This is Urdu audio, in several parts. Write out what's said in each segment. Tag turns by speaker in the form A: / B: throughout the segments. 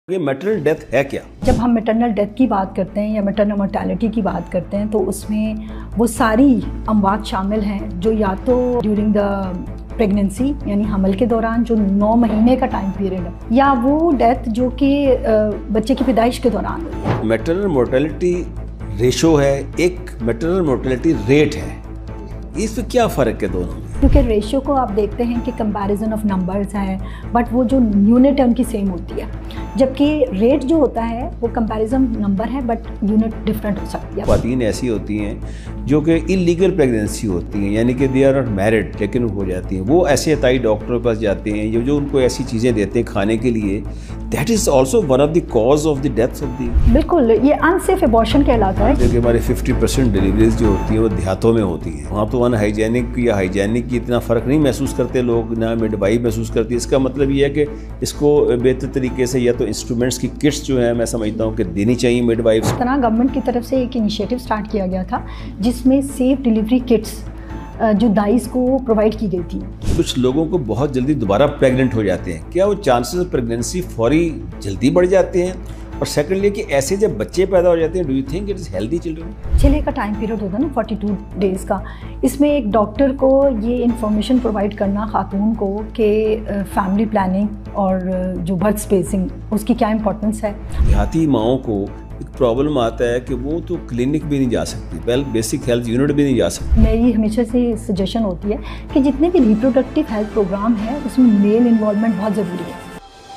A: یہ میٹرنل ڈیتھ ہے کیا؟
B: جب ہم میٹرنل ڈیتھ کی بات کرتے ہیں یا میٹرنل مورٹیلٹی کی بات کرتے ہیں تو اس میں وہ ساری اموات شامل ہیں جو یا تو ڈیورنگ دا پریگننسی یعنی حمل کے دوران جو 9 مہینے کا ٹائم پیریڈ ہے، یا وہ ڈیتھ جو کہ بچے کی پیدائش کے دوران ہوئی ہے۔
A: میٹرنل مورٹیلٹی ریشو ہے، ایک میٹرنل مورٹیلٹی ریٹ ہے، اس میں کیا فرق ہے دونوں میں؟
B: کیونکہ ریشو کو آپ دیکھتے ہیں کہ کمپیریزن آف نمبرز ہے، بٹ وہ جو یونٹ ہے ان کی سیم ہوتی ہے، جبکہ ریٹ جو ہوتا ہے وہ کمپیریزن نمبر ہے بٹ یونٹ ڈفرینٹ ہو سکتی ہے۔
A: خواتین ایسی ہوتی ہیں جو کہ انلیگل پریگننسی ہوتی ہیں، یعنی کہ دے آر ناٹ میرڈ لیکن ہو جاتی ہیں، وہ ایسے عطائی ڈاکٹر کے پاس جاتے ہیں جو ان کو ایسی چیزیں دیتے ہیں کھانے کے لیے، that is also one of the cause of the death of the.
B: بالکل، یہ انسیف ابارشن کہلاتا ہے۔
A: کیونکہ ہمارے 50% ڈیلیوریز جو ہوتی ہیں وہ دیہاتوں میں ہوتی ہیں، وہاں تو ان ہائیجینک یا ہائیجینک کی اتنا فرق نہیں محسوس کرتے لوگ، نہ مڈ وائف محسوس کرتی ہے۔ اس کا مطلب یہ ہے کہ اس کو بہتر طریقے سے یا تو انسٹرومنٹس کی کٹس جو ہیں میں سمجھتا ہوں کہ دینی چاہیے مڈ وائف۔
B: اس طرح گورنمنٹ کی طرف سے ایک انیشیٹو سٹارٹ کیا گیا تھا جس میں سیف ڈیلیوری کٹس جو دائز کو پرووائڈ کی گئی تھی۔
A: کچھ لوگوں کو بہت جلدی دوبارہ پریگننٹ ہو جاتے ہیں، کیا وہ چانسز آف پریگننسی فوری جلدی بڑھ جاتے ہیں؟ اور سیکنڈلی کہ ایسے جب بچے پیدا ہو جاتے ہیں، do you think it is healthy children?
B: چھلے کا ٹائم پیریڈ ہوتا ہے نا 42 ڈیز کا، اس میں ایک ڈاکٹر کو یہ انفارمیشن پرووائڈ کرنا خاتون کو کہ فیملی پلاننگ اور جو برتھ اسپیسنگ اس کی کیا امپورٹنس ہے۔
A: دیہاتی ماؤں کو ایک پرابلم آتا ہے کہ وہ تو کلینک بھی نہیں جا سکتی، بیسک ہیلتھ یونٹ بھی نہیں جا سکتی۔
B: میری ہمیشہ سے سجیشن ہوتی ہے کہ جتنے بھی ریپروڈکٹیو ہیلتھ پروگرام ہیں اس میں میل انوالومنٹ بہت ضروری ہے۔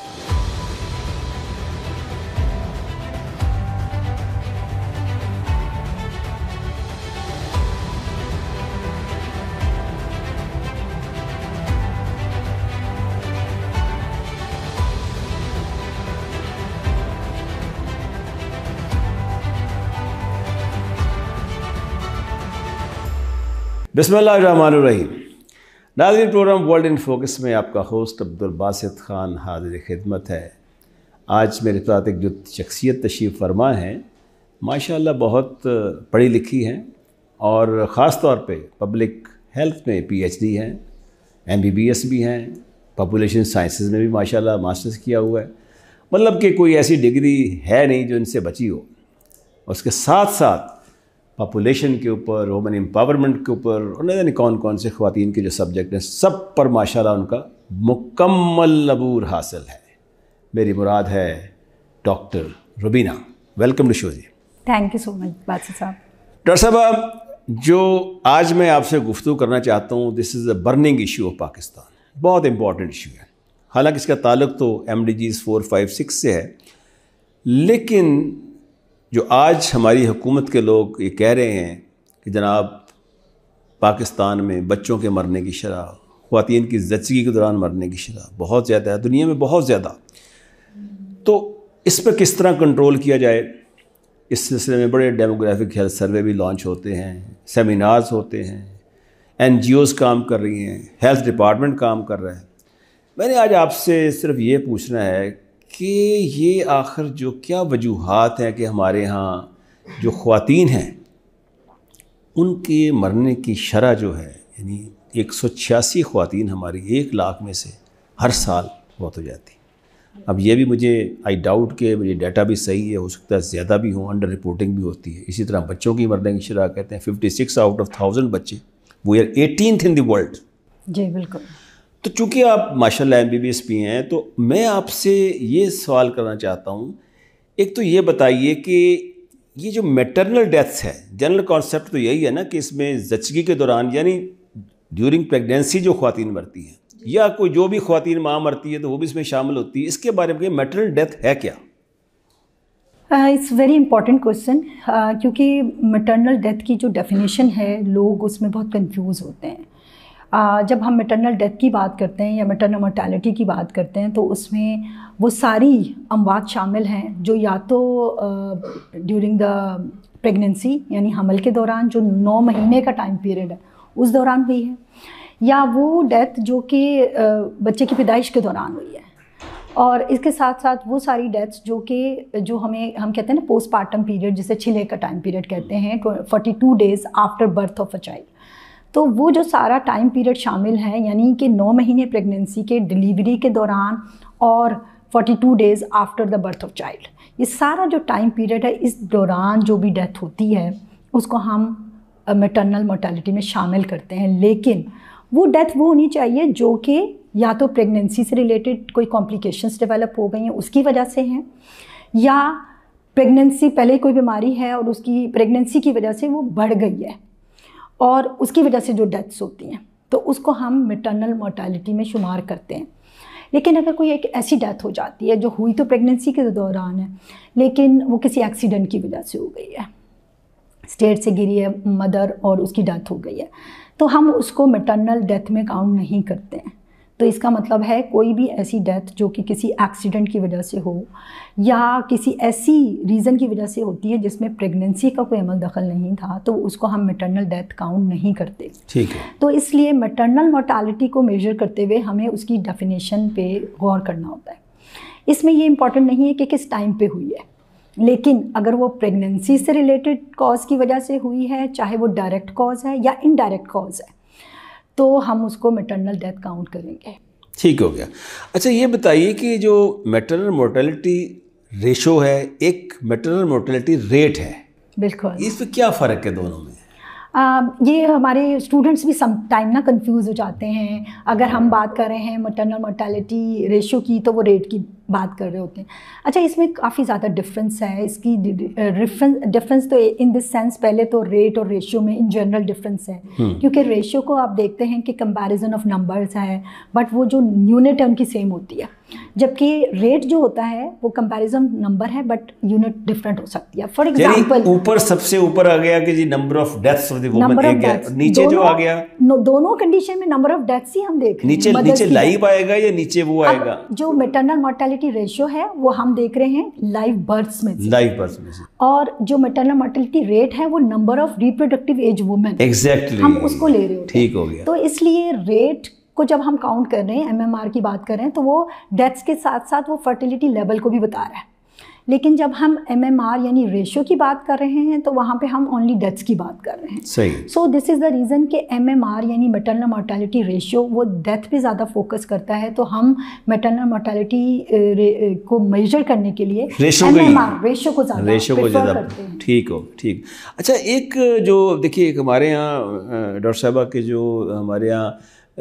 A: بسم اللہ الرحمن الرحیم۔ ناظرین، پروگرام ورلڈ ان فوکس میں آپ کا ہوسٹ عبدالباسط خان حاضر خدمت ہے۔ آج میرے ساتھ ایک جو شخصیت تشریف فرما ہیں، ماشاءاللہ بہت پڑھی لکھی ہیں اور خاص طور پہ پبلک ہیلتھ میں PhD ہیں، MBBS بھی ہیں، پاپولیشن سائنسز میں بھی ماشاءاللہ ماسٹرز کیا ہوا ہے، مطلب کہ کوئی ایسی ڈگری ہے نہیں جو ان سے بچی ہو۔ اس کے ساتھ ساتھ پاپولیشن کے اوپر، وومن امپاورمنٹ کے اوپر، اور نہ جانے کون کون سے خواتین کے جو سبجیکٹ ہیں سب پر ماشاءاللہ ان کا مکمل عبور حاصل ہے۔ میری مراد ہے doctor Rubina. Welcome to show جی۔
B: Thank you so much Basit صاحب۔
A: ڈاکٹر صاحب، جو آج میں آپ سے گفتگو کرنا چاہتا ہوں، this is a burning issue of Pakistan, بہت امپورٹنٹ ایشو ہے۔ حالانکہ اس کا تعلق تو MDGs 4, 5, 6 سے ہے، لیکن جو آج ہماری حکومت کے لوگ یہ کہہ رہے ہیں کہ جناب پاکستان میں بچوں کے مرنے کی شرح، خواتین کی زچگی کے دوران مرنے کی شرح بہت زیادہ ہے، دنیا میں بہت زیادہ، تو اس پر کس طرح کنٹرول کیا جائے؟ اس سلسلے میں بڑے ڈیموگرافک ہیلتھ سروے بھی لانچ ہوتے ہیں، سیمینارز ہوتے ہیں، NGOs کام کر رہی ہیں، ہیلتھ ڈپارٹمنٹ کام کر رہا ہے۔ میں نے آج آپ سے صرف یہ پوچھنا ہے کہ یہ آخر جو کیا وجوہات ہیں کہ ہمارے ہاں جو خواتین ہیں ان کے مرنے کی شرح جو ہے، یعنی 186 خواتین ہماری 1 لاکھ میں سے ہر سال فوت ہو جاتی۔ اب یہ بھی مجھے آئی ڈاؤٹ کہ یہ ڈیٹا بھی صحیح ہے، ہو سکتا ہے زیادہ بھی ہوں، انڈر رپورٹنگ بھی ہوتی ہے۔ اسی طرح بچوں کی مرنے کی شرح کہتے ہیں 56 آؤٹ آف 1000 بچے، we are 18th in the world.
B: جی بالکل۔
A: تو چونکہ آپ ماشاءاللہ MBBS بھی ہیں، تو میں آپ سے یہ سوال کرنا چاہتا ہوں، ایک تو یہ بتائیے کہ یہ جو میٹرنل ڈیتھس ہے، جنرل کانسیپٹ تو یہی ہے نا کہ اس میں زچگی کے دوران یعنی ڈیورنگ پریگنینسی جو خواتین مرتی ہیں، یا کوئی جو بھی خواتین ماں مرتی ہے تو وہ بھی اس میں شامل ہوتی ہے، اس کے بارے میں میٹرنل ڈیتھ ہے کیا؟
B: اٹس ویری امپورٹنٹ کویشچن، کیونکہ میٹرنل ڈیتھ کی جو ڈیفینیشن ہے لوگ اس میں بہت کنفیوز ہوتے ہیں۔ جب ہم میٹرنل ڈیتھ کی بات کرتے ہیں یا میٹرنل مورٹیلٹی کی بات کرتے ہیں تو اس میں وہ ساری اموات شامل ہیں جو یا تو ڈیورنگ دا پریگننسی یعنی حمل کے دوران جو 9 مہینے کا ٹائم پیریڈ ہے اس دوران ہوئی ہے، یا وہ ڈیتھ جو کہ بچے کی پیدائش کے دوران ہوئی ہے، اور اس کے ساتھ ساتھ وہ ساری ڈیتھس جو ہم کہتے ہیں نا پوسٹ پارٹم پیریڈ، جسے چھلے کا ٹائم پیریڈ کہتے ہیں، 42 days after birth of a child. تو وہ جو سارا ٹائم پیریڈ شامل ہے، یعنی کہ 9 مہینے پریگننسی کے، ڈیلیوری کے دوران اور 42 days after the birth of child. ये सारा जो टाइम पीरियड है, इस दौरान जो भी डेथ होती है उसको हम मैटरनल मोर्टेलिटी में शामिल करते हैं। लेकिन वो डेथ वो होनी चाहिए जो कि या तो प्रेगनेंसी से रिलेटेड कोई कॉम्प्लिकेशंस डेवलप हो गई हैं उसकी वजह से हैं, या प्रेगनेंसी पहले कोई बीमारी है और उसकी प्रेगनेंसी की वजह से वो बढ़ गई है और उसकी वजह से जो डेथ्स होती हैं, तो उसको हम मैटरनल मोर्टेलिटी में शुमार करते हैं। लेकिन अगर कोई एक ऐसी डेथ हो जाती है जो हुई तो प्रेगनेंसी के दौरान है, लेकिन वो किसी एक्सीडेंट की वजह से हो गई है, स्टेयर से गिरी है मदर और उसकी डेथ हो गई है, तो हम उसको मैटरनल डेथ में काउंट नहीं करते हैं। तो इसका मतलब है कोई भी ऐसी डेथ जो कि किसी एक्सीडेंट की वजह से हो या किसी ऐसी रीज़न की वजह से होती है जिसमें प्रेगनेंसी का कोई अमल दखल नहीं था, तो उसको हम मैटरनल डेथ काउंट नहीं करते।
A: ठीक है।
B: तो इसलिए मैटरनल मोर्टालिटी को मेजर करते हुए हमें उसकी डेफिनेशन पे गौर करना होता है। इसमें ये इम्पॉर्टेंट नहीं है कि किस टाइम पे हुई है, लेकिन अगर वो प्रेगनेंसी से रिलेटेड कॉज की वजह से हुई है, चाहे वो डायरेक्ट कॉज है या इनडायरेक्ट कॉज है, तो हम उसको मैटरनल डेथ काउंट करेंगे।
A: ठीक हो गया। अच्छा ये बताइए कि जो मैटरनल मोर्टेलिटी रेशो है, एक मैटरनल मोर्टेलिटी रेट है,
B: बिल्कुल,
A: इसमें क्या फ़र्क है दोनों में?
B: ये हमारे स्टूडेंट्स भी सम टाइम ना कंफ्यूज हो जाते हैं। अगर हम बात कर रहे हैं मैटरनल मोर्टेलिटी रेशियो की तो वो रेट की बात कर रहे होते हैं। अच्छा, इसमें काफ़ी ज़्यादा डिफरेंस है। इसकी डिफरेंस तो इन दिस सेंस, पहले तो रेट और रेशियो में इन जनरल डिफरेंस है, क्योंकि रेशियो को आप देखते हैं कि कंपैरिजन ऑफ नंबर्स है, बट वो जो यूनिट है उनकी सेम होती है, जबकि रेट जो होता है वो कंपैरिजन नंबर है बट यूनिट डिफरेंट हो सकती है। फॉर एग्जांपल,
A: ऊपर सबसे ऊपर आ गया कि जी number of deaths of the woman एक गया, नीचे जो आ गया
B: दोनों कंडीशन में नंबर ऑफ डेथ्स ही हम देख रहे हैं।
A: नीचे लाइव आएगा या नीचे वो आएगा?
B: जो मैटरनल मोर्टेलिटी रेशियो है वो हम देख रहे हैं लाइव बर्थ्स में से, और जो मैटरनल मोर्टेलिटी रेट है वो number of reproductive age women,
A: exactly
B: हम उसको ले रहे होते हैं।
A: ठीक हो गया।
B: तो इसलिए रेट को जब हम काउंट कर रहे हैं, एमएमआर की बात कर रहे हैं, तो वो डेथ्स के साथ साथ वो फर्टिलिटी लेवल को भी बता रहा है। लेकिन जब हम एमएमआर यानी रेशियो की बात कर रहे हैं तो वहाँ पे हम ओनली डेथ्स की बात कर रहे हैं।
A: सही।
B: So this is the reason कि एमएमआर यानी मैटरनल मोर्टेलिटी रेशियो वो डेथ पे ज़्यादा फोकस करता है, तो हम मैटरनल मोर्टेलिटी को मेजर करने के लिए एमएमआर रेशियो को ज़्यादा करते हैं।
A: ठीक हो, ठीक। अच्छा, एक जो देखिए, एक हमारे यहाँ डॉक्टर साहबा के जो हमारे यहाँ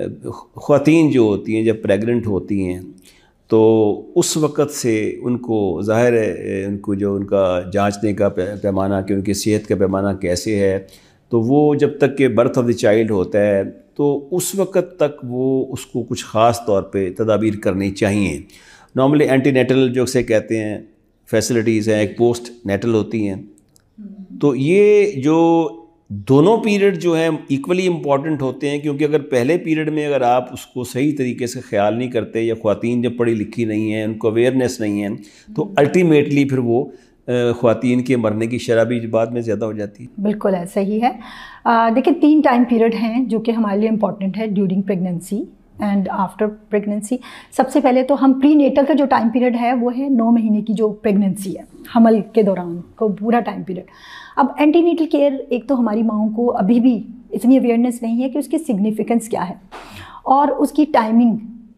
A: ख़वातीन जो होती हैं जब प्रेग्नेंट होती हैं तो उस वक़्त से उनको ज़ाहिर है उनको जो उनका जांचने का पैमाना कि उनकी सेहत का पैमाना कैसे है, तो वो जब तक कि बर्थ ऑफ द चाइल्ड होता है तो उस वक़्त तक वो उसको कुछ ख़ास तौर पे तदाबीर करनी चाहिए। नॉर्मली एंटीनेटल जो से कहते हैं फैसिलिटीज़ हैं, एक पोस्ट नेटल होती हैं, तो ये जो दोनों पीरियड जो हैं इक्वली इम्पॉर्टेंट होते हैं, क्योंकि अगर पहले पीरियड में अगर आप उसको सही तरीके से ख्याल नहीं करते या ख़वातीन जब पढ़ी लिखी नहीं है, उनको अवेयरनेस नहीं है, तो अल्टीमेटली फिर वो ख़वातीन के मरने की शरह भी बाद में ज़्यादा हो जाती है।
B: बिल्कुल ऐसा ही है। देखिए, 3 टाइम पीरियड हैं जो कि हमारे लिए इम्पॉर्टेंट है during pregnancy and after pregnancy. सबसे पहले तो हम प्री नेटल का जो टाइम पीरियड है वो है 9 महीने की जो प्रेगनेंसी है, हमल के दौरान को पूरा टाइम पीरियड। अब एंटीनेटल केयर, एक तो हमारी माओं को अभी भी इतनी अवेयरनेस नहीं है कि उसकी सिग्निफिकेंस क्या है, और उसकी टाइमिंग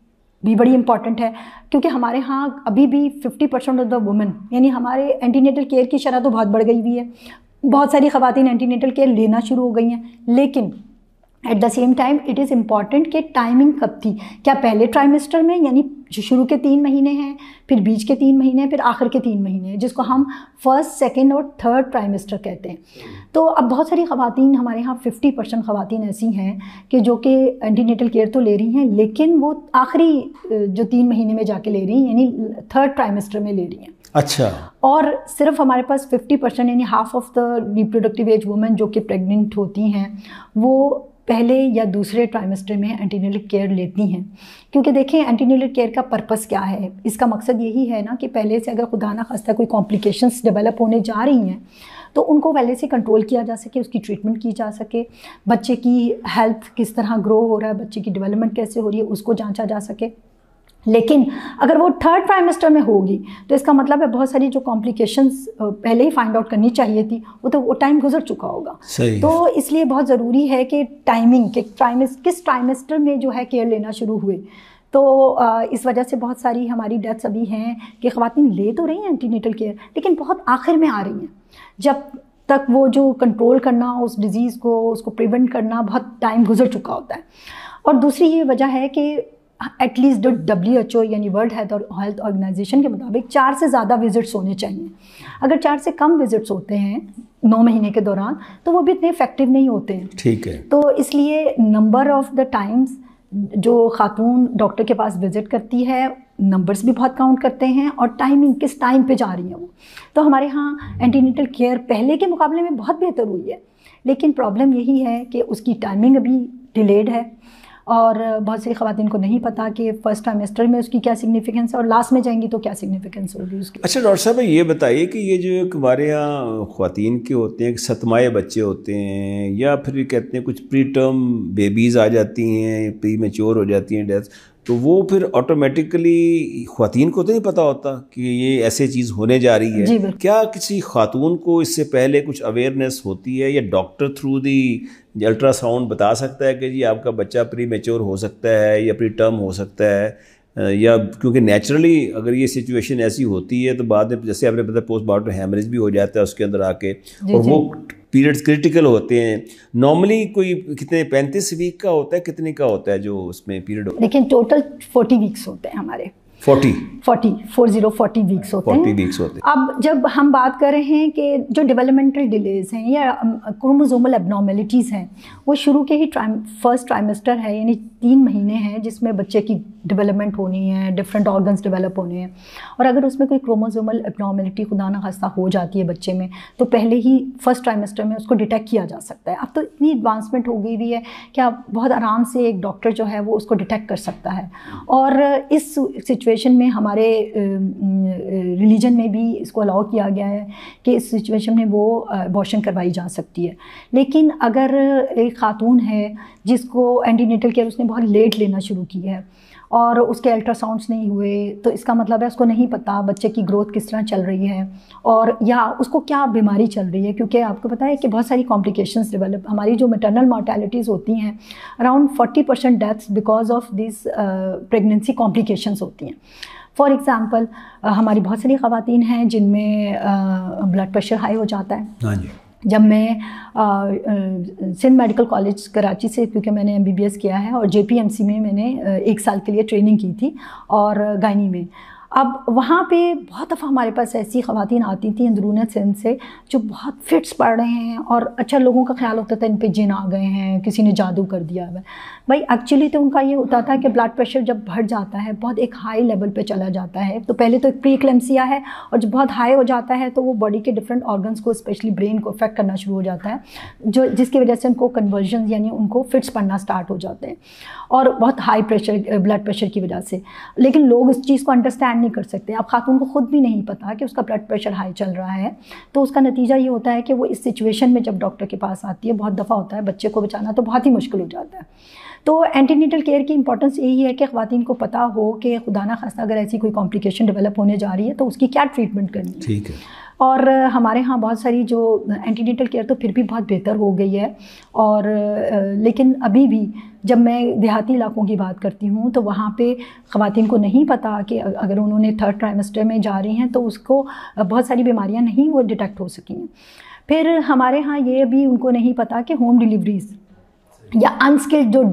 B: भी बड़ी इंपॉर्टेंट है, क्योंकि हमारे यहाँ अभी भी 50% ऑफ द वुमेन, यानी हमारे एंटीनेटल केयर की शरह तो बहुत बढ़ गई हुई है, बहुत सारी ख़वातीन एंटीनेटल केयर लेना शुरू हो गई हैं, लेकिन at the same time it is important कि टाइमिंग कब थी, क्या पहले ट्राइमेस्टर में यानी शुरू के 3 महीने हैं, फिर बीच के 3 महीने हैं, फिर आखिर के 3 महीने हैं, जिसको हम फर्स्ट, सेकंड और थर्ड ट्राइमेस्टर कहते हैं। तो अब बहुत सारी ख़वातीन हमारे यहाँ 50% ख़वातीन ऐसी हैं कि जो कि एंटीनेटल केयर तो ले रही हैं, लेकिन वो आखिरी जो 3 महीने में जाके ले रही हैं, यानी थर्ड ट्राइमेस्टर में ले रही हैं।
A: अच्छा।
B: और सिर्फ हमारे पास 50% यानी half of the reproductive age women जो कि प्रेग्नेंट होती हैं वो पहले या दूसरे ट्राइमेस्टर में एंटीनेटल केयर लेती हैं। क्योंकि देखें, एंटीनेटल केयर का पर्पस क्या है, इसका मकसद यही है ना कि पहले से अगर खुदा ना खास्ता कोई कॉम्प्लिकेशंस डेवलप होने जा रही हैं तो उनको पहले से कंट्रोल किया जा सके, उसकी ट्रीटमेंट की जा सके, बच्चे की हेल्थ किस तरह ग्रो हो रहा है, बच्चे की डेवलपमेंट कैसे हो रही है, उसको जांचा जा सके। लेकिन अगर वो थर्ड ट्राइमेस्टर में होगी तो इसका मतलब है बहुत सारी जो कॉम्प्लिकेशंस पहले ही फाइंड आउट करनी चाहिए थी वो टाइम गुजर चुका होगा। तो इसलिए बहुत ज़रूरी है कि टाइमिंग किस ट्राइमेस्टर में जो है केयर लेना शुरू हुए, تو اس وجہ سے بہت ساری ہماری ڈیتھس ابھی ہیں کہ خواتین لے تو رہی ہیں اینٹی نیٹل کیئر لیکن بہت آخر میں آ رہی ہیں، جب تک وہ جو کنٹرول کرنا اس ڈیزیز کو، اس کو پریونٹ کرنا بہت ٹائم گزر چکا ہوتا ہے۔ اور دوسری یہ وجہ ہے کہ ایٹ لیسٹ WHO یعنی ورلڈ ہیلتھ آرگنائزیشن کے مطابق 4 سے زیادہ وزٹس ہونے چاہیے۔ اگر 4 سے کم وزٹس ہوتے ہیں 9 مہینے کے دوران تو وہ بھی اتنے افیکٹو نہیں ہوتے ہیں۔
A: ٹھیک ہے،
B: تو اس لیے نمبر آف دا ٹائمز جو خاتون ڈاکٹر کے پاس وزٹ کرتی ہے نمبرز بھی بہت کاؤنٹ کرتے ہیں، اور ٹائمنگ کس ٹائم پہ جا رہی ہیں وہ۔ تو ہمارے ہاں اینٹی نیٹل کیئر پہلے کے مقابلے میں بہت بہتر ہوئی ہے، لیکن پرابلم یہی ہے کہ اس کی ٹائمنگ ابھی ڈیلیڈ ہے، اور بہت سی خواتین کو نہیں پتہ کہ فرسٹ ٹرائمیسٹر میں اس کی کیا سگنیفیکنس ہے اور لاسٹ میں جائیں گی تو کیا سگنیفیکنس ہوگی اس کی۔
A: اچھا ڈاکٹر صاحب یہ بتائیے کہ یہ جو ایک ہمارے یہاں خواتین کے ہوتے ہیں ستمائے بچے ہوتے ہیں، یا پھر کہتے ہیں کچھ پری ٹرم بیبیز آ جاتی ہیں، پری میچور ہو جاتی ہیں ڈیتھ، تو وہ پھر آٹومیٹکلی خواتین کو تو نہیں پتہ ہوتا کہ یہ ایسے چیز ہونے جا رہی ہے؟
B: جی بالکل۔
A: کیا کسی خاتون کو اس سے پہلے کچھ اویئرنیس ہوتی ہے، یا doctor through the ultrasound بتا سکتا ہے کہ جی آپ کا بچہ پری میچور ہو سکتا ہے یا پری ٹرم ہو سکتا ہے، یا کیونکہ نیچرلی اگر یہ سچویشن ایسی ہوتی ہے تو بعد میں جیسے آپ نے پتہ پوسٹ مارٹم ہیمریج بھی ہو جاتا ہے اس کے اندر آ کے، اور وہ پیریڈز کرٹیکل ہوتے ہیں؟ نارملی کوئی کتنے 35 ویک کا ہوتا ہے، کتنے کا ہوتا ہے جو اس میں پیریڈ؟
B: لیکن ٹوٹل 40 ویکس ہوتے ہیں ہمارے، 40 ویکس ہوتے ہیں۔ اب جب ہم بات کر رہے ہیں کہ جو ڈیولپمنٹل ڈیلیز ہیں یا کروموزومل ایبنارمیلٹیز ہیں، وہ شروع کے ہی فرسٹ ٹرائمیسٹر ہے، یعنی 3 مہینے ہیں جس میں بچے کی ڈیولپمنٹ ہونی ہے، ڈفرینٹ آرگنس ڈیولپ ہونے ہیں، اور اگر اس میں کوئی کروموزومل ایبنارمیلٹی خدا نخواستہ ہو جاتی ہے بچے میں تو پہلے ہی فرسٹ ٹرائمیسٹر میں اس کو ڈیٹیکٹ کیا جا سکتا ہے۔ اب تو اتنی ایڈوانسمنٹ ہو گئی ہوئی ہے کہ آپ بہت آرام سے ایک ڈاکٹر جو ہے وہ اس کو ڈیٹیکٹ کر سکتا ہے، اور اس سچویشن میں ہمارے ریلیجن میں بھی اس کو الاؤ کیا گیا ہے کہ اس سچویشن میں وہ ابارشن کروائی جا سکتی ہے۔ لیکن اگر ایک خاتون ہے جس کو اینٹی نیٹل کیئر اس نے بہت لیٹ لینا شروع کی ہے اور اس کے الٹرا ساؤنڈس نہیں ہوئے، تو اس کا مطلب ہے اس کو نہیں پتہ بچے کی گروتھ کس طرح چل رہی ہے اور یا اس کو کیا بیماری چل رہی ہے، کیونکہ آپ کو پتہ ہے کہ بہت ساری کمپلیکیشنز ڈیولپ، ہماری جو میٹرنل مارٹیلٹیز ہوتی ہیں around 40% deaths because of these pregnancy complications ہوتی ہیں۔ فار ایگزامپل ہماری بہت ساری خواتین ہیں جن میں بلڈ پریشر ہائی ہو جاتا ہے۔
A: ہاں جی،
B: جب میں سندھ میڈیکل کالج کراچی سے، کیونکہ میں نے MBBS کیا ہے اور JPMC میں نے 1 سال کے لیے ٹریننگ کی تھی اور گائنی میں، اب وہاں پہ بہت دفعہ ہمارے پاس ایسی خواتین آتی تھیں اندرون سندھ سے جو بہت فٹس پڑ رہے ہیں، اور اچھا لوگوں کا خیال ہوتا تھا ان پہ جن آ گئے ہیں، کسی نے جادو کر دیا ہے بھائی۔ ایکچولی تو ان کا یہ ہوتا تھا کہ بلڈ پریشر جب بڑھ جاتا ہے بہت ایک ہائی لیول پہ چلا جاتا ہے، تو پہلے تو ایک پری ایکلیمسیا ہے، اور جب بہت ہائی ہو جاتا ہے تو وہ باڈی کے ڈفرینٹ آرگنس کو اسپیشلی برین کو افیکٹ کرنا شروع ہو جاتا ہے، جس کی وجہ سے ان کو کنورژن یعنی ان کو فٹس پڑنا اسٹارٹ ہو جاتے ہیں، اور بہت ہائی پریشر بلڈ پریشر کی وجہ سے۔ لیکن لوگ اس چیز کو انڈرسٹینڈ نہیں کر سکتے، اب خاتون کو خود بھی نہیں پتا کہ اس کا بلڈ پریشر ہائی چل رہا ہے، تو اس کا نتیجہ یہ ہوتا ہے کہ وہ اس سچویشن میں جب ڈاکٹر کے پاس آتی ہے بہت دفعہ ہوتا ہے بچے کو بچانا تو بہت ہی مشکل ہو جاتا ہے۔ تو اینٹی نیٹل کیئر کی امپورٹنس یہی ہے کہ خواتین کو پتہ ہو کہ خدا نخواستہ اگر ایسی کوئی کمپلیکیشن ڈیولپ ہونے جا رہی ہے تو اس کی کیا ٹریٹمنٹ کرنی ہے۔
A: ٹھیک ہے۔
B: اور ہمارے ہاں بہت ساری جو اینٹی نیٹل کیئر تو پھر بھی بہت بہتر ہو گئی ہے، اور لیکن ابھی بھی جب میں دیہاتی علاقوں کی بات کرتی ہوں تو وہاں پہ خواتین کو نہیں پتہ کہ اگر انہوں نے 3rd ٹرائمیسٹر میں جا رہی ہیں تو اس کو بہت ساری بیماریاں نہیں وہ ڈیٹیکٹ ہو سکی ہیں۔ پھر ہمارے ہاں یہ بھی ان کو نہیں پتہ کہ ہوم ڈیلیوریز یا انسکلڈ جو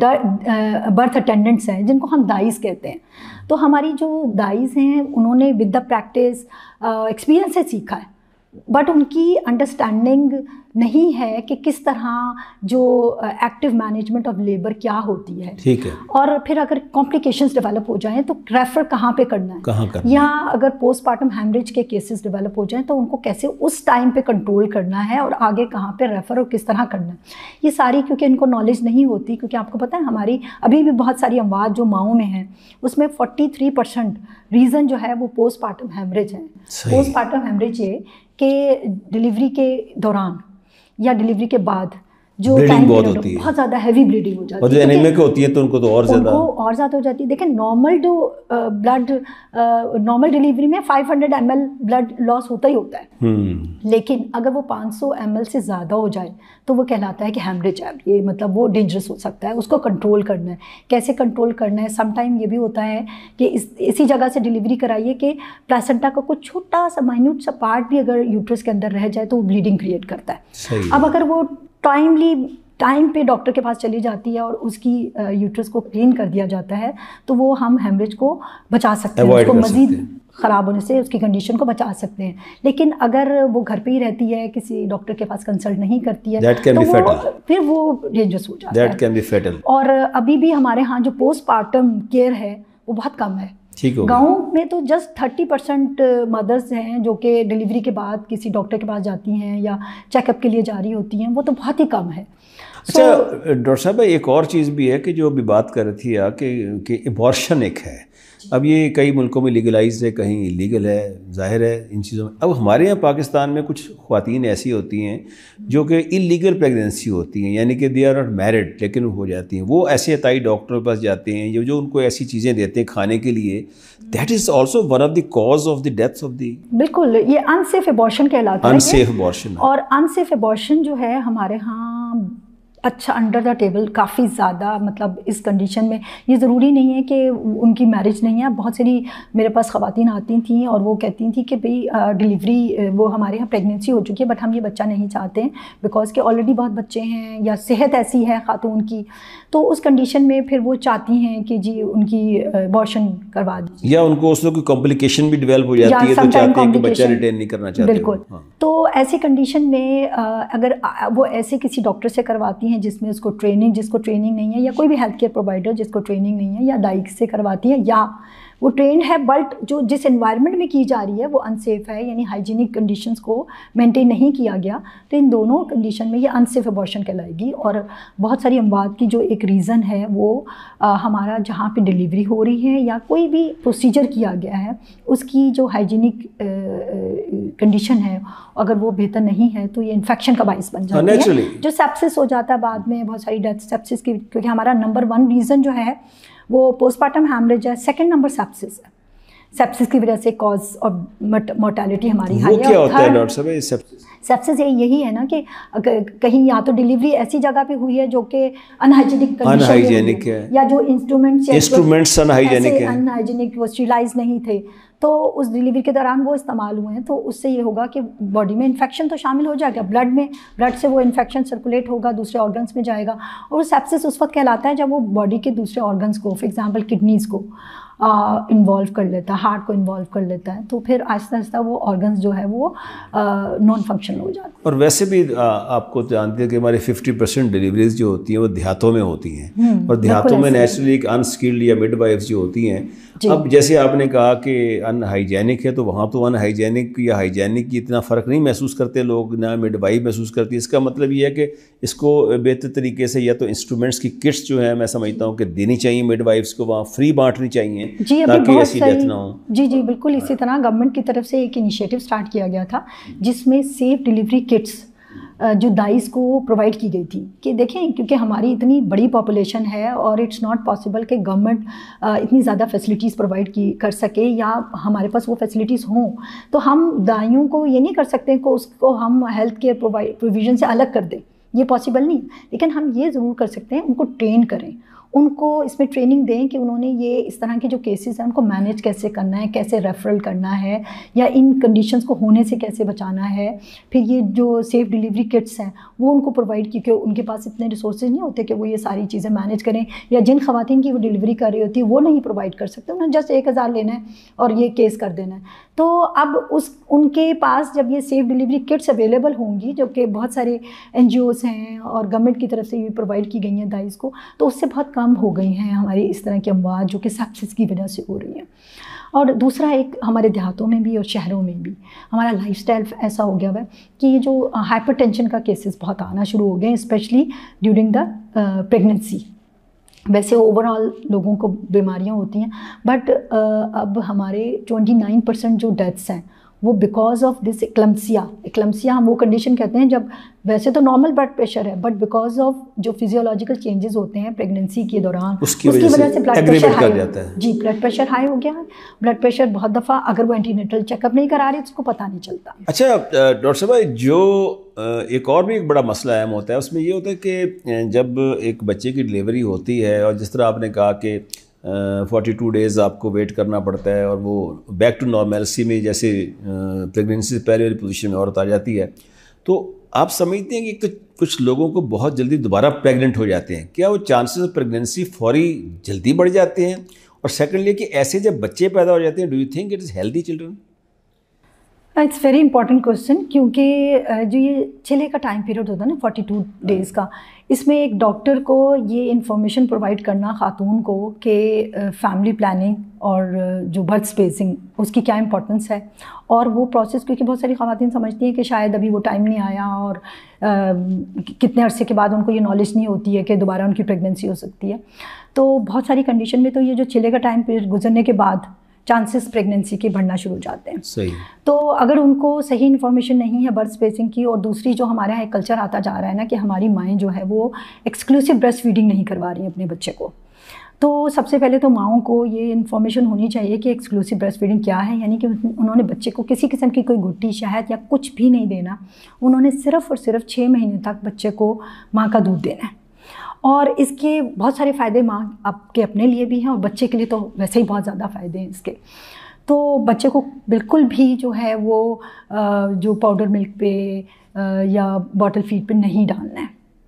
B: برتھ اٹینڈنٹس ہیں جن کو ہم دائز کہتے ہیں، تو ہماری جو دائز ہیں انہوں نے ود دا پریکٹس ایکسپیرئنس سے سیکھا ہے، بٹ ان کی انڈرسٹینڈنگ نہیں ہے کہ کس طرح جو ایکٹیو مینجمنٹ آف لیبر کیا ہوتی ہے،
A: ٹھیک ہے،
B: اور پھر اگر کمپلیکیشنز ڈیولپ ہو جائیں تو ریفر کہاں پہ کرنا ہے، یا اگر پوسٹ پارٹم ہیمریج کے کیسز ڈیولپ ہو جائیں تو ان کو کیسے اس ٹائم پہ کنٹرول کرنا ہے اور آگے کہاں پہ ریفر اور کس طرح کرنا ہے، یہ ساری کیونکہ ان کو نالج نہیں ہوتی، کیونکہ آپ کو پتہ ہے ہماری ابھی بھی بہت ساری اموات جو ماؤں میں ہیں اس میں 43% ریزن جو ہے وہ پوسٹ پارٹم ہیمریج ہے۔ پوسٹ پارٹم ہیمریج یہ کہ ڈلیوری کے دوران یا ڈلیوری کے بعد جو ٹائم پیریڈ بہت زیادہ ہیوی بلیڈنگ ہو جاتی ہے.
A: اور جو انیمک ہوتی ہے تو ان کو تو اور
B: زیادہ ہو جاتی ہے. دیکھیں نارمل جو بلڈ نارمل ڈیلیوری میں 500 ml بلڈ لاس ہوتا ہی ہوتا ہے, لیکن اگر وہ 500 ml سے زیادہ ہو جائے تو وہ کہلاتا ہے کہ ہیمریج ہے. یہ مطلب وہ ڈینجرس ہو سکتا ہے, اس کو کنٹرول کرنا ہے. کیسے کنٹرول کرنا ہے؟ سم ٹائم یہ بھی ہوتا ہے کہ اسی جگہ سے ڈیلیوری کرائیے کہ پلیسنٹا کا کوئی چھوٹا سا مائنیوٹ سا پارٹ بھی اگر یوٹرس کے اندر رہ جائے تو وہ بلیڈنگ کریٹ کرتا ہے. اب اگر وہ ٹائم پہ ڈاکٹر کے پاس چلی جاتی ہے اور اس کی یوٹرس کو کلین کر دیا جاتا ہے تو وہ ہم ہیمریج کو بچا سکتے ہیں, اس کو مزید خراب ہونے سے اس کی کنڈیشن کو بچا سکتے ہیں. لیکن اگر وہ گھر پہ ہی رہتی ہے, کسی ڈاکٹر کے پاس کنسلٹ نہیں کرتی ہے تو پھر وہ ڈینجرس ہو جاتا ہے. اور ابھی بھی ہمارے ہاں جو پوسٹ پارٹم کیئر ہے وہ بہت کم ہے. گاؤں میں تو جسٹ 30% مدرس ہیں جو کہ ڈیلیوری کے بعد کسی ڈاکٹر کے پاس جاتی ہیں یا چیک اپ کے لیے جاری ہوتی ہیں, وہ تو بہت ہی کم ہے.
A: اچھا ڈاکٹر صاحب, ایک اور چیز بھی ہے کہ جو ابھی بات کر رہی تھی آپ کہ ایبارشن ایک ہے. اب یہ کئی ملکوں میں لیگلائز ہے, کہیں لیگل ہے, ظاہر ہے ان چیزوں میں. اب ہمارے یہاں پاکستان میں کچھ خواتین ایسی ہوتی ہیں جو کہ انلیگل پریگنینسی ہوتی ہیں, یعنی کہ دے آر ناٹ میرڈ لیکن ہو جاتی ہیں. وہ ایسے عطائی ڈاکٹر کے پاس جاتے ہیں جو ان کو ایسی چیزیں دیتے ہیں کھانے کے لیے. That is also one of the cause of the death of the.
B: بالکل, یہ انسیف ایبارشن کہلاتا ہے.
A: Unsafe abortion.
B: اور انسیف ایبارشن جو ہے ہمارے ہاں اچھا انڈر دا ٹیبل کافی زیادہ, مطلب اس کنڈیشن میں یہ ضروری نہیں ہے کہ ان کی میرج نہیں ہے. بہت ساری میرے پاس خواتین آتی تھیں اور وہ کہتی تھیں کہ بھئی ڈیلیوری وہ ہمارے یہاں پریگنینسی ہو چکی ہے بٹ ہم یہ بچہ نہیں چاہتے ہیں بیکاز کہ آلریڈی بہت بچے ہیں یا صحت ایسی ہے خاتون کی, تو اس کنڈیشن میں پھر وہ چاہتی ہیں کہ جی ان کی ایبارشن کروا دی,
A: یا ان کو اس میں کوئی کمپلیکیشن بھی ڈیولپ ہو جاتی ہے تو چاہتے ہیں کہ بچہ ریٹین نہیں کرنا چاہتے.
B: بالکل. تو ایسی کنڈیشن میں اگر وہ ایسے کسی ڈاکٹر سے کرواتی ہیں جس میں اس کو جس کو ٹریننگ نہیں ہے, یا کوئی بھی ہیلتھ کیئر پرووائڈر جس کو ٹریننگ نہیں ہے, یا دائی سے کرواتی ہیں یا وہ ٹرینڈ ہے بٹ جس انوائرمنٹ میں کی جا رہی ہے وہ انسیف ہے, یعنی ہائیجینک کنڈیشنز کو مینٹین نہیں کیا گیا, تو ان دونوں کنڈیشن میں یہ انسیف ایبارشن کہلائے گی. اور بہت ساری اموات کی جو ایک ریزن ہے وہ ہمارا جہاں پہ ڈیلیوری ہو رہی ہے یا کوئی بھی پروسیجر کیا گیا ہے اس کی جو ہائیجینک کنڈیشن ہے اگر وہ بہتر نہیں ہے تو یہ انفیکشن کا باعث بن جاتا ہے, جو سیپسس ہو جاتا ہے بعد میں. بہت ساری ڈیتھ سیپسس کی, کیونکہ ہمارا نمبر 1 ریزن جو ہے وہ پوسٹ پارٹم ہیمریج ہے, سیکنڈ نمبر سیپسس ہے. سیپسس کی وجہ سے کاز اور مورٹیلٹی ہماری ہائی ہے.
A: وہ کیا ہوتا ہے ڈاکٹر صاحب؟
B: سیپسس یہی ہے نا کہ کہیں یا تو ڈیلیوری ایسی جگہ پہ ہوئی ہے جو کہ انہائیجینک ہے, یا جو انسٹرومنٹس انہائیجینک وہ اسٹیرلائز نہیں تھے تو اس ڈیلیوری کے دوران وہ استعمال ہوئے ہیں, تو اس سے یہ ہوگا کہ باڈی میں انفیکشن تو شامل ہو جائے گا, بلڈ سے وہ انفیکشن سرکولیٹ ہوگا, دوسرے آرگنس میں جائے گا. اور وہ سیپسس اس وقت کہلاتا ہے جب وہ باڈی کے دوسرے آرگنس کو, فار ایگزامپل کڈنیز کو انوالو کر لیتا ہے, ہارٹ کو انوالو کر لیتا ہے, تو پھر آہستہ آہستہ وہ آرگنز جو ہے وہ نان فنکشنل ہو جاتے ہیں.
A: اور ویسے بھی آپ کو جانتے ہیں کہ ہماری 50% ڈیلیوریز جو ہوتی ہیں وہ دیہاتوں میں ہوتی ہیں, اور دیہاتوں میں نیچرلی ایک انسکلڈ یا مڈ وائفز جو ہوتی ہیں. اب جیسے آپ نے کہا کہ ان ہائیجینک ہے تو وہاں تو ان ہائیجینک یا ہائیجینک کی اتنا فرق نہیں محسوس کرتے لوگ, نہ مڈ وائف محسوس کرتی. اس کا مطلب یہ ہے کہ اس کو بہتر طریقے سے یا تو انسٹرومنٹس کی کٹس جو ہیں میں سمجھتا ہوں کہ دینی چاہیے مڈ وائفس کو, وہاں فری بانٹنی چاہیے تاکہ ایسی ڈیتھ نہ ہو.
B: جی بالکل. اسی طرح گورنمنٹ کی طرف سے ایک انیشیٹو اسٹارٹ کیا گیا تھا جس میں سیف ڈیلیوری کٹس جو دائز کو پرووائڈ کی گئی تھی کہ دیکھیں کیونکہ ہماری اتنی بڑی پاپولیشن ہے اور اٹس ناٹ پاسبل کہ گورنمنٹ اتنی زیادہ فیسلٹیز پرووائڈ کر سکے یا ہمارے پاس وہ فیسلٹیز ہوں, تو ہم دائیوں کو یہ نہیں کر سکتے کہ اس کو ہم ہیلتھ کیئر پروویژن سے الگ کر دیں, یہ پاسبل نہیں. لیکن ہم یہ ضرور کر سکتے ہیں ان کو ٹرین کریں, ان کو اس میں ٹریننگ دیں کہ انہوں نے یہ اس طرح کے جو کیسز ہیں ان کو مینیج کیسے کرنا ہے, کیسے ریفرل کرنا ہے, یا ان کنڈیشنز کو ہونے سے کیسے بچانا ہے. پھر یہ جو سیف ڈیلیوری کٹس ہیں وہ ان کو پرووائڈ, کیونکہ ان کے پاس اتنے ریسورسز نہیں ہوتے کہ وہ یہ ساری چیزیں مینیج کریں, یا جن خواتین کی وہ ڈیلیوری کر رہی ہوتی ہے وہ نہیں پرووائڈ کر سکتے, انہیں جسٹ 1000 لینا ہے اور یہ کیس کر دینا ہے. تو اب ان کے پاس جب یہ سیف ڈیلیوری کٹس اویلیبل ہوں گی, جو کہ بہت سارے NGOs ہیں اور گورنمنٹ کی طرف سے یہ پرووائڈ کی گئی ہیں دائز کو, تو اس سے بہت کم ہو گئی ہیں ہماری اس طرح کی اموات جو کہ سیپسس کی وجہ سے ہو رہی ہیں. اور دوسرا ایک ہمارے دیہاتوں میں بھی اور شہروں میں بھی ہمارا لائف اسٹائل ایسا ہو گیا ہوا ہے کہ یہ جو ہائپر ٹینشن کا کیسز بہت آنا شروع ہو گئے ہیں, اسپیشلی ڈیورنگ دا پریگننسی. ویسے اوور آل لوگوں کو بیماریاں ہوتی ہیں بٹ اب ہمارے 29% جو ڈیتھس ہیں وہ بیکاز آف دس ایکلمسیا ہم وہ کنڈیشن کہتے ہیں جب ویسے تو نارمل بلڈ پریشر ہے بٹ بیکاز آف جو فزیولوجیکل چینجز ہوتے ہیں پریگننسی کے دوران اس کی وجہ سے بلڈ پریشر ہائی جاتا ہے. جی بلڈ پریشر ہائی ہو گیا ہے. بلڈ پریشر بہت دفعہ اگر وہ اینٹی نیٹل چیک اپ نہیں کرا رہے اس کو پتہ نہیں چلتا.
A: اچھا ڈاکٹر صاحب جو ایک اور بھی ایک بڑا مسئلہ اہم ہوتا ہے اس میں یہ ہوتا ہے کہ جب ایک بچے کی ڈلیوری ہوتی ہے اور جس طرح آپ نے کہا کہ 42 ڈیز آپ کو ویٹ کرنا پڑتا ہے اور وہ بیک ٹو نارملسی میں جیسے پریگنینسی سے پہلے والی پوزیشن میں عورت آ جاتی ہے, تو آپ سمجھتے ہیں کہ ایک تو کچھ لوگوں کو بہت جلدی دوبارہ پریگننٹ ہو جاتے ہیں, کیا وہ چانسز آف پریگنینسی فوری جلدی بڑھ جاتے ہیں؟ اور سیکنڈلی کہ ایسے جب بچے پیدا ہو جاتے ہیں do you think it is healthy children?
B: It's very important question, کیونکہ جو یہ چلے کا ٹائم پیریڈ ہوتا ہے نا 42 ڈیز کا, اس میں ایک ڈاکٹر کو یہ انفارمیشن پرووائڈ کرنا خاتون کو کہ فیملی پلاننگ اور جو برتھ اسپیسنگ اس کی کیا امپورٹنس ہے, اور وہ پروسیس کیونکہ بہت ساری خواتین سمجھتی ہیں کہ شاید ابھی وہ ٹائم نہیں آیا اور کتنے عرصے کے بعد ان کو یہ نالج نہیں ہوتی ہے کہ دوبارہ ان کی پریگننسی ہو سکتی ہے. تو بہت ساری کنڈیشن میں تو یہ جو چلے کا ٹائم پیریڈ گزرنے کے بعد چانسز پریگننسی کے بڑھنا شروع ہو جاتے ہیں.
A: صحیح.
B: تو اگر ان کو صحیح انفارمیشن نہیں ہے برتھ اسپیسنگ کی, اور دوسری جو ہمارے یہاں ایک کلچر آتا جا رہا ہے نا کہ ہماری مائیں جو ہے وہ ایکسکلوسیو بریسٹ فیڈنگ نہیں کروا رہی ہیں اپنے بچے کو, تو سب سے پہلے تو ماؤں کو یہ انفارمیشن ہونی چاہیے کہ ایکسکلوسیو بریسٹ فیڈنگ کیا ہے, یعنی کہ انہوں نے بچے کو کسی قسم کی کوئی گٹی شہد یا کچھ بھی نہیں دینا, انہوں نے صرف اور صرف 6 مہینے تک بچے کو ماں کا دودھ دینا ہے. اور اس کے بہت سارے فائدے ماں آپ کے اپنے لیے بھی ہیں اور بچے کے لیے تو ویسے ہی بہت زیادہ فائدے ہیں اس کے. تو بچے کو بالکل بھی جو ہے وہ جو پاؤڈر ملک پہ یا باٹل فیڈ پہ نہیں ڈالنا ہے.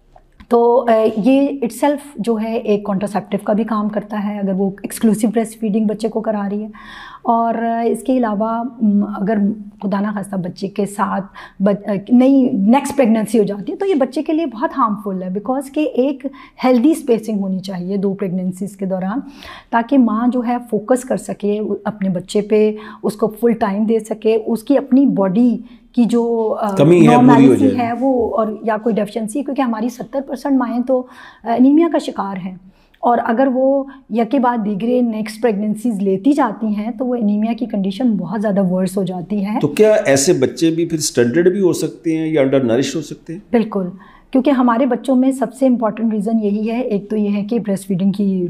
B: تو یہ اٹ سیلف جو ہے ایک کانٹراسیپٹیو کا بھی کام کرتا ہے اگر وہ ایکسکلوسیو بریسٹ فیڈنگ بچے کو کرا رہی ہے. اور اس کے علاوہ اگر خدا نہ خواستہ بچے کے ساتھ نئی نیکسٹ پریگننسی ہو جاتی ہے تو یہ بچے کے لیے بہت ہارمفل ہے, بیکاز کہ ایک ہیلدی اسپیسنگ ہونی چاہیے 2 پریگننسیز کے دوران, تاکہ ماں جو ہے فوکس کر سکے اپنے بچے پہ, اس کو فل ٹائم دے سکے, اس کی اپنی باڈی کی جو نارملسی ہے وہ اور یا کوئی ڈیفیشنسی, کیونکہ ہماری 70% مائیں تو انیمیا کا شکار ہیں, اور اگر وہ یکے بعد دیگرے نیکسٹ پریگننسیز لیتی جاتی ہیں تو وہ انیمیا کی کنڈیشن بہت زیادہ ورس ہو جاتی ہے.
A: تو کیا ایسے بچے بھی پھر اسٹنٹڈ بھی ہو سکتے ہیں یا انڈر نرش ہو سکتے ہیں؟
B: بالکل, کیونکہ ہمارے بچوں میں سب سے امپورٹنٹ ریزن یہی ہے, ایک تو یہ ہے کہ بریسٹ فیڈنگ کی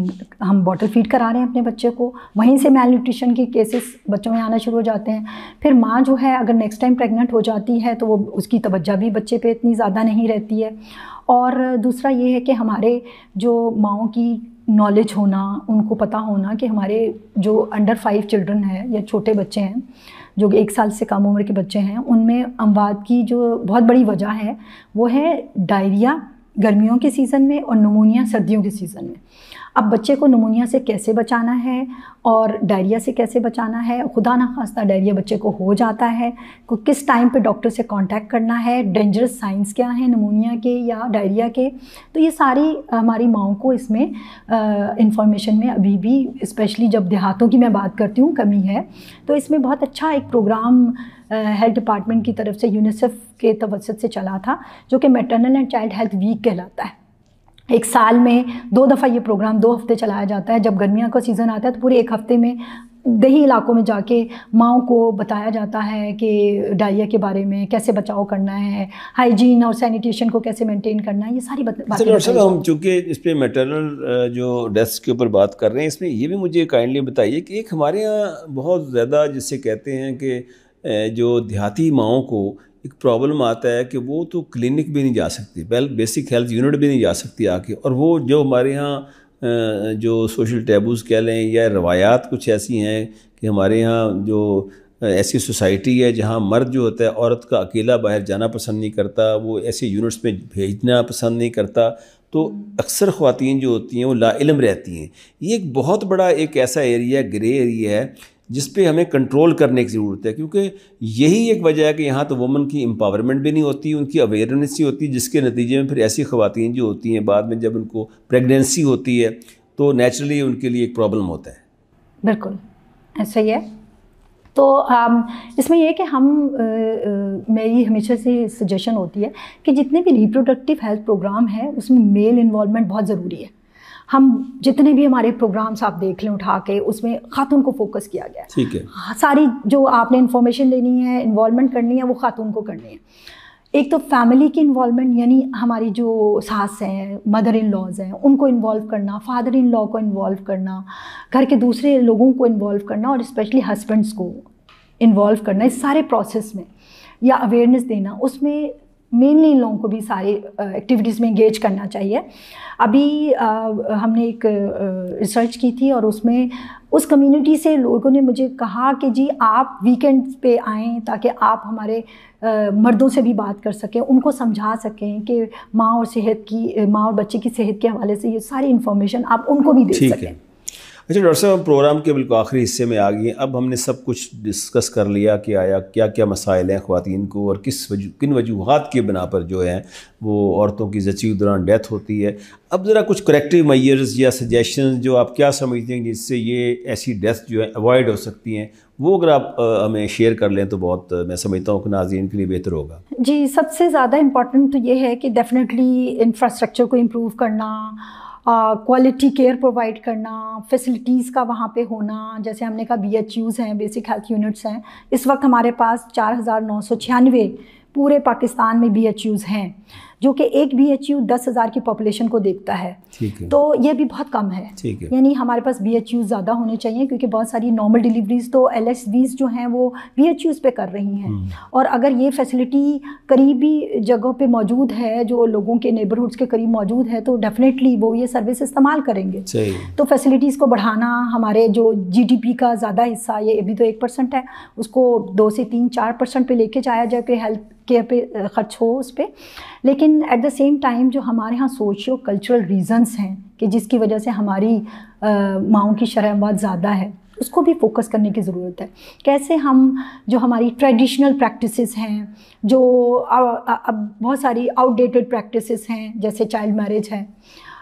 B: ہم باٹل فیڈ کرا رہے ہیں اپنے بچے کو, وہیں سے میل نیوٹریشن کے کیسز بچوں میں آنا شروع ہو جاتے ہیں. پھر ماں جو ہے اگر نیکسٹ ٹائم پریگننٹ ہو جاتی ہے تو وہ اس کی توجہ بھی بچے پہ اتنی زیادہ نہیں رہتی ہے. اور دوسرا یہ ہے کہ ہمارے جو ماؤں کی نالج ہونا, ان کو پتہ ہونا کہ ہمارے جو انڈر 5 چلڈرن ہیں یا چھوٹے بچے ہیں جو 1 سال سے کم عمر کے بچے ہیں, ان میں اموات کی جو بہت بڑی وجہ ہے وہ ہے ڈائریا گرمیوں کے سیزن میں اور نمونیا سردیوں کے سیزن میں. اب بچے کو نمونیا سے کیسے بچانا ہے اور ڈائریا سے کیسے بچانا ہے, خدا نہ خواستہ ڈائریا بچے کو ہو جاتا ہے, کو کس ٹائم پہ ڈاکٹر سے کانٹیکٹ کرنا ہے, ڈینجرس سائنس کیا ہیں نمونیا کے یا ڈائریا کے, تو یہ ساری ہماری ماؤں کو اس میں انفارمیشن میں ابھی بھی, اسپیشلی جب دیہاتوں کی میں بات کرتی ہوں, کمی ہے. تو اس میں بہت اچھا ایک پروگرام ہیلتھ ڈپارٹمنٹ کی طرف سے یونیسیف کے توسط سے چلا تھا جو کہ maternal and child health week کہلاتا ہے. 1 سال میں 2 دفعہ یہ پروگرام 2 ہفتے چلایا جاتا ہے. جب گرمیاں کا سیزن آتا ہے تو پورے 1 ہفتے میں دیہی علاقوں میں جا کے ماؤں کو بتایا جاتا ہے کہ ڈائریا کے بارے میں کیسے بچاؤ کرنا ہے, ہائیجین اور سینیٹیشن کو کیسے مینٹین کرنا ہے, یہ ساری باتیں.
A: ڈاکٹر صاحب ہم چونکہ اس پہ میٹرنل جو ڈیتھس کے اوپر بات کر رہے ہیں, اس میں یہ بھی مجھے کائنڈلی بتائیے کہ ایک ہمارے یہاں بہت زیادہ جسے کہتے ہیں کہ جو دیہاتی ماؤں کو ایک پرابلم آتا ہے کہ وہ تو کلینک بھی نہیں جا سکتی, بیسک ہیلتھ یونٹ بھی نہیں جا سکتی آ کے, اور وہ جو ہمارے یہاں جو سوشل ٹیبوز کہہ لیں یا روایات کچھ ایسی ہیں کہ ہمارے یہاں جو ایسی سوسائٹی ہے جہاں مرد جو ہوتا ہے عورت کا اکیلا باہر جانا پسند نہیں کرتا, وہ ایسے یونٹس میں بھیجنا پسند نہیں کرتا, تو اکثر خواتین جو ہوتی ہیں وہ لا علم رہتی ہیں. یہ ایک بہت بڑا ایک ایسا ایریا, گرے ایریا ہے جس پہ ہمیں کنٹرول کرنے کی ضرورت ہے, کیونکہ یہی ایک وجہ ہے کہ یہاں تو وومن کی امپاورمنٹ بھی نہیں ہوتی, ان کی اویئرنیس نہیں ہوتی, جس کے نتیجے میں پھر ایسی خواتین جو ہوتی ہیں بعد میں جب ان کو پریگنینسی ہوتی ہے تو نیچرلی ان کے لیے ایک پرابلم ہوتا ہے.
B: بالکل ایسا ہی ہے. تو اس میں یہ کہ میری ہمیشہ سے سجیشن ہوتی ہے کہ جتنے بھی ریپروڈکٹیو ہیلتھ پروگرام ہیں اس میں میل انوالومنٹ بہت ضروری ہے. ہم جتنے بھی ہمارے پروگرامس آپ دیکھ لیں اٹھا کے, اس میں خاتون کو فوکس کیا گیا ہے.
A: ٹھیک ہے.
B: ساری جو آپ نے انفارمیشن لینی ہے, انوالومنٹ کرنی ہے, وہ خاتون کو کرنی ہے. ایک تو فیملی کی انوالومنٹ, یعنی ہماری جو ساس ہیں, مدر ان لاز ہیں, ان کو انوالو کرنا, فادر ان لا کو انوالو کرنا, گھر کے دوسرے لوگوں کو انوالو کرنا, اور اسپیشلی ہسبینڈس کو انوالو کرنا اس سارے پروسیس میں, یا اویئرنیس دینا. اس میں مینلی ان لوگوں کو بھی سارے ایکٹیویٹیز میں انگیج کرنا چاہیے. ابھی ہم نے ایک ریسرچ کی تھی, اور اس میں اس کمیونٹی سے لوگوں نے مجھے کہا کہ جی آپ ویکینڈ پہ آئیں تاکہ آپ ہمارے مردوں سے بھی بات کر سکیں, ان کو سمجھا سکیں کہ ماں اور بچے کی صحت کے حوالے سے یہ ساری انفارمیشن آپ ان کو بھی دے سکیں.
A: اچھا ڈاکٹر صاحب, پروگرام کے بالکل آخری حصے میں آ گئی ہیں. اب ہم نے سب کچھ ڈسکس کر لیا کہ آیا کیا کیا مسائل ہیں خواتین کو, اور کن وجوہات کی بنا پر جو ہیں وہ عورتوں کی زچگی دوران ڈیتھ ہوتی ہے. اب ذرا کچھ کریکٹیو میئرز یا سجیشنز جو آپ کیا سمجھتے ہیں جس سے یہ ایسی ڈیتھ جو ہے اوائڈ ہو سکتی ہیں, وہ اگر آپ ہمیں شیئر کر لیں تو بہت میں سمجھتا ہوں کہ ناظرین کے لیے بہتر ہوگا.
B: جی, سب سے زیادہ امپورٹنٹ تو یہ ہے کہ ڈیفینیٹلی انفراسٹرکچر کو امپروو کرنا, کوالٹی کیئر پرووائڈ کرنا, فیسلٹیز کا وہاں پہ ہونا. جیسے ہم نے کہا BHUs ہیں, بیسک ہیلتھ یونٹس ہیں. اس وقت ہمارے پاس 4996 پورے پاکستان میں BHUs ہیں, جو کہ ایک BHU 10,000 کی پاپولیشن کو دیکھتا ہے. تو یہ بھی بہت کم ہے. یعنی ہمارے پاس BHUs زیادہ ہونے چاہیے, کیونکہ بہت ساری نارمل ڈیلیوریز تو LSVs جو ہیں وہ BHUs پہ کر رہی ہیں. اور اگر یہ فیسلٹی قریبی جگہوں پہ موجود ہے, جو لوگوں کے نیبرہڈس کے قریب موجود ہے, تو ڈیفینیٹلی وہ یہ سروس استعمال کریں گے. تو فیسلٹیز کو بڑھانا, ہمارے جو GDP کا زیادہ حصہ, یہ ابھی تو 1% ہے, اس کو 2 سے 3-4% پہ لے کے جایا جائے کہ ہیلتھ کیئر پہ خرچ ہو اس پہ. لیکن ایٹ دا سیم ٹائم جو ہمارے ہاں سوشیو کلچرل ریزنس ہیں کہ جس کی وجہ سے ہماری ماؤں کی شرح بہت زیادہ ہے, اس کو بھی فوکس کرنے کی ضرورت ہے. کیسے ہم جو ہماری ٹریڈیشنل پریکٹسز ہیں, جو اب بہت ساری آؤٹ ڈیٹڈ پریکٹسز ہیں, جیسے چائلڈ میرج ہے,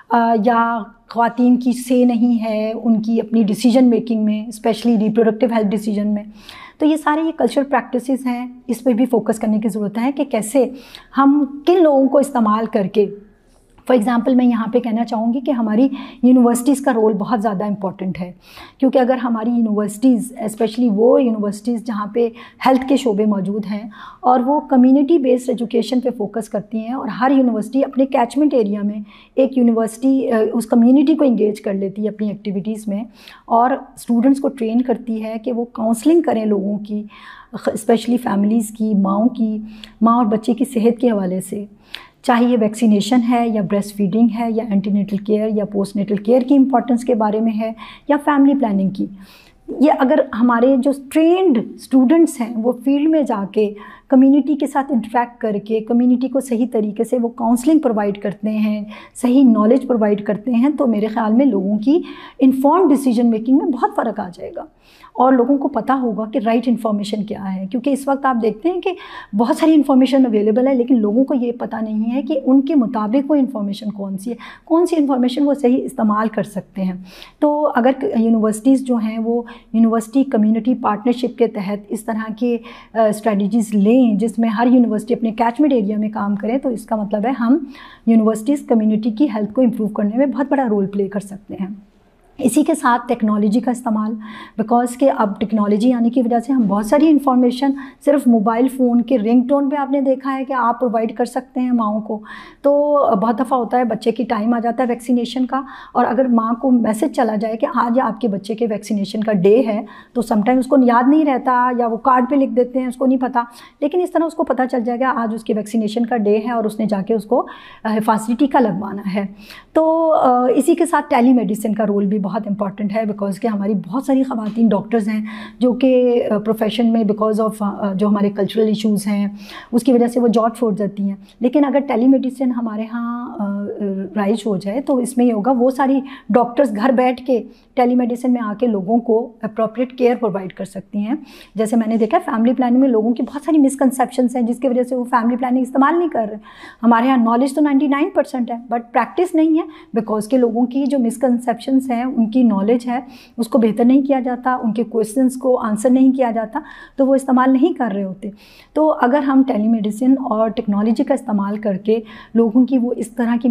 B: یا خواتین کی سے نہیں ہے ان کی اپنی ڈیسیجن میکنگ میں, اسپیشلی ریپروڈکٹیو ہیلتھ ڈیسیجن میں. تو یہ سارے یہ کلچرل پریکٹسز ہیں, اس پہ بھی فوکس کرنے کی ضرورت ہے کہ کیسے ہم کن لوگوں کو استعمال کر کے. فار ایگزامپل میں یہاں پہ کہنا چاہوں گی کہ ہماری یونیورسٹیز کا رول بہت زیادہ امپورٹنٹ ہے, کیونکہ اگر ہماری یونیورسٹیز, اسپیشلی وہ یونیورسٹیز جہاں پہ ہیلتھ کے شعبے موجود ہیں اور وہ کمیونٹی بیسڈ ایجوکیشن پہ فوکس کرتی ہیں, اور ہر یونیورسٹی اپنے کیچمنٹ ایریا میں ایک یونیورسٹی اس کمیونٹی کو انگیج کر لیتی ہے اپنی ایکٹیویٹیز میں, اور اسٹوڈنٹس کو ٹرین کرتی ہے کہ وہ کاؤنسلنگ کریں لوگوں کی, اسپیشلی فیملیز کی, ماں اور بچے کی صحت کے حوالے سے, چاہے یہ ویکسینیشن ہے یا بریسٹ فیڈنگ ہے یا اینٹی نیٹل کیئر یا پوسٹ نیٹل کیئر کی امپورٹنس کے بارے میں ہے, یا فیملی پلاننگ کی. یہ اگر ہمارے جو ٹرینڈ اسٹوڈنٹس ہیں وہ فیلڈ میں جا کے کمیونٹی کے ساتھ انٹریکٹ کر کے کمیونٹی کو صحیح طریقے سے وہ کاؤنسلنگ پرووائڈ کرتے ہیں, صحیح نالج پرووائڈ کرتے ہیں, تو میرے خیال میں لوگوں کی انفارمڈ ڈیسیجن میکنگ میں بہت فرق آ جائے گا, اور لوگوں کو پتہ ہوگا کہ رائٹ انفارمیشن کیا ہے. کیونکہ اس وقت آپ دیکھتے ہیں کہ بہت ساری انفارمیشن اویلیبل ہے, لیکن لوگوں کو یہ پتہ نہیں ہے کہ ان کے مطابق وہ انفارمیشن کون سی ہے, کون سی انفارمیشن وہ صحیح استعمال کر سکتے ہیں. تو اگر یونیورسٹیز جو ہیں وہ یونیورسٹی کمیونٹی پارٹنرشپ کے تحت اس طرح کے اسٹریٹجیز لیں جس میں ہر یونیورسٹی اپنے کیچمنٹ ایریا میں کام کرے, تو اس کا مطلب ہے ہم یونیورسٹیز کمیونٹی کی ہیلتھ کو امپروو کرنے میں بہت بڑا رول پلے کر سکتے ہیں. اسی کے ساتھ ٹیکنالوجی کا استعمال, بیکاز کہ اب ٹیکنالوجی آنے کی وجہ سے ہم بہت ساری انفارمیشن صرف موبائل فون کے رنگ ٹون پہ آپ نے دیکھا ہے کہ آپ پرووائڈ کر سکتے ہیں ماؤں کو. تو بہت دفعہ ہوتا ہے بچے کی ٹائم آ جاتا ہے ویکسینیشن کا, اور اگر ماں کو میسج چلا جائے کہ آج آپ کے بچے کے ویکسینیشن کا ڈے ہے, تو سم ٹائم اس کو یاد نہیں رہتا, یا وہ کارڈ پہ لکھ دیتے ہیں, اس کو نہیں پتہ. لیکن اس طرح اس کو پتہ چل جائے گا آج اس کے ویکسینیشن کا ڈے ہے, اور اس نے جا کے اس کو حفاظتی ٹیکہ لگوانا ہے. تو اسی کے ساتھ ٹیلی میڈیسن کا رول بھی بہت امپورٹنٹ ہے, بیکاز کہ ہماری بہت ساری خواتین ڈاکٹرز ہیں جو کہ پروفیشن میں بیکاز آف جو ہمارے کلچرل ایشوز ہیں اس کی وجہ سے وہ جاب چھوڑ جاتی ہیں. لیکن اگر ٹیلی میڈیسن ہمارے ہاں رائج ہو جائے تو اس میں یہ ہوگا, وہ ساری ڈاکٹرز گھر بیٹھ کے ٹیلی میڈیسن میں آ کے لوگوں کو اپروپریٹ کیئر پرووائڈ کر سکتی ہیں. جیسے میں نے دیکھا فیملی پلاننگ میں لوگوں کی بہت ساری مسکنسیپشنس ہیں جس کی وجہ سے وہ فیملی پلاننگ استعمال نہیں کر رہے. ہمارے یہاں نالج تو 99% ہے, بٹ پریکٹس نہیں ہے, بیکاز کہ لوگوں کی جو مسکنسیپشنس ہیں, ان کی نالج ہے, اس کو بہتر نہیں کیا جاتا, ان کے کویشچنس کو آنسر نہیں کیا جاتا, تو وہ استعمال نہیں کر رہے ہوتے. تو اگر ہم ٹیلی میڈیسن اور ٹیکنالوجی کا استعمال کر کے لوگوں کی وہ اس طرح کی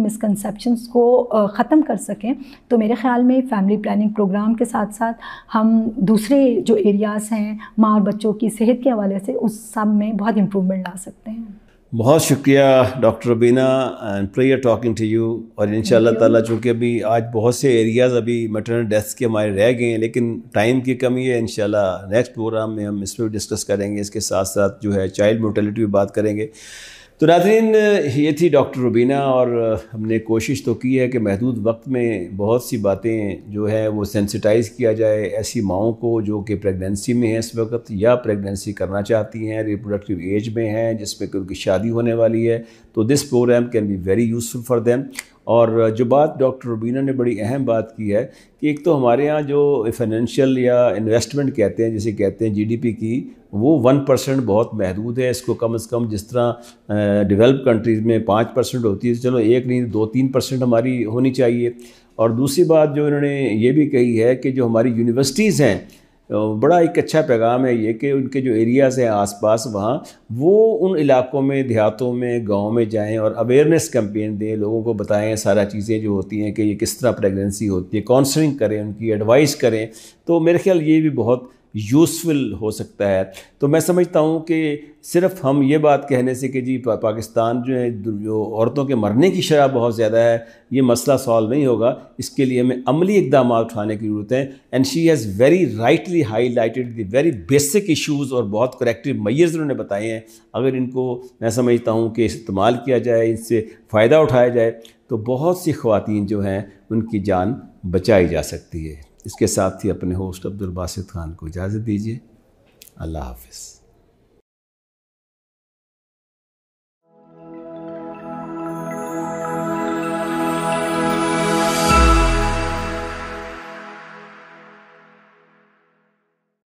B: مسکنسیپشنس کو ختم کر سکیں تو میرے خیال میں فیملی پلاننگ پروگرام کے ساتھ ساتھ ہم دوسرے جو ایریاز ہیں ماں اور بچوں کی صحت کے حوالے سے اس سب میں بہت امپرومنٹ لا سکتے ہیں.
A: بہت شکریہ doctor Rubina, and pleasure talking to you. اور ان شاء اللہ تعالیٰ چونکہ ابھی آج بہت سے ایریاز ابھی میٹرنل ڈیتھس کے ہمارے رہ گئے ہیں، لیکن ٹائم کی کمی ہے. ان شاء اللہ نیکسٹ پروگرام میں ہم اس پہ بھی ڈسکس کریں گے. اس کے ساتھ ساتھ جو ہے چائلڈ مورٹیلٹی بھی بات کریں گے. تو ناظرین، یہ تھی ڈاکٹر روبینہ، اور ہم نے کوشش تو کی ہے کہ محدود وقت میں بہت سی باتیں جو ہے وہ سینسٹائز کیا جائے ایسی ماؤں کو جو کہ پریگنینسی میں ہیں اس وقت، یا پریگنینسی کرنا چاہتی ہیں، ریپروڈکٹیو ایج میں ہیں، جس میں کہ ان کی شادی ہونے والی ہے. تو this programme can be very useful for them. اور جو بات ڈاکٹر روبینہ نے بڑی اہم بات کی ہے کہ ایک تو ہمارے ہاں جو فائنینشیل یا انویسٹمنٹ کہتے ہیں، جسے کہتے ہیں GDP کی، وہ 1% بہت محدود ہے. اس کو کم از کم جس طرح ڈیولپ کنٹریز میں 5% ہوتی ہے، چلو 1 نہیں 2-3% ہماری ہونی چاہیے. اور دوسری بات جو انہوں نے یہ بھی کہی ہے کہ جو ہماری یونیورسٹیز ہیں، بڑا ایک اچھا پیغام ہے یہ کہ ان کے جو ایریاز ہیں آس پاس وہاں، وہ ان علاقوں میں، دیہاتوں میں، گاؤں میں جائیں اور اویئرنیس کیمپین دیں، لوگوں کو بتائیں سارا چیزیں جو ہوتی ہیں کہ یہ کس طرح پریگنینسی ہوتی ہے، کاؤنسلنگ کریں، ان کی ایڈوائس کریں. تو میرے خیال یہ بھی بہت یوزفل ہو سکتا ہے. تو میں سمجھتا ہوں کہ صرف ہم یہ بات کہنے سے کہ جی پاکستان جو ہے جو عورتوں کے مرنے کی شرح بہت زیادہ ہے، یہ مسئلہ سالو نہیں ہوگا. اس کے لیے ہمیں عملی اقدامات اٹھانے کی ضرورت ہے. And she has very rightly highlighted the very basic issues, اور بہت کریکٹیو میئرز انہوں نے بتائے ہیں. اگر ان کو میں سمجھتا ہوں کہ استعمال کیا جائے، ان سے فائدہ اٹھایا جائے، تو بہت سی خواتین جو ہیں ان کی جان بچائی جا سکتی ہے. اس کے ساتھ ہی اپنے ہوسٹ عبدالباسط خان کو اجازت دیجیے. اللہ حافظ.